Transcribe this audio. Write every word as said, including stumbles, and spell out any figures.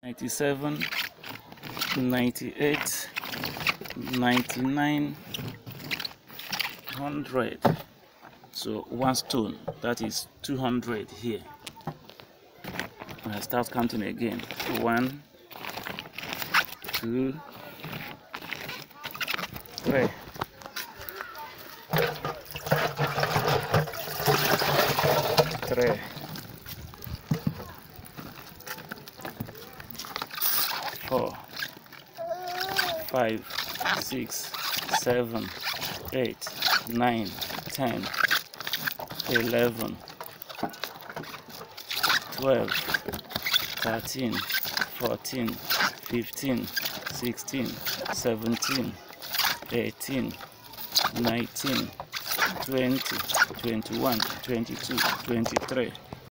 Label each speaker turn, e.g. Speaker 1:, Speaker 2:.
Speaker 1: ninety-seven, ninety-eight, ninety-nine, one hundred. So one stone, that is two hundred here. And I start counting again. One, two, three. Three. Four, five, six, seven, eight, nine, ten, eleven, twelve, thirteen, fourteen, fifteen, sixteen, seventeen, eighteen, nineteen, twenty, twenty-one, twenty-two, twenty-three.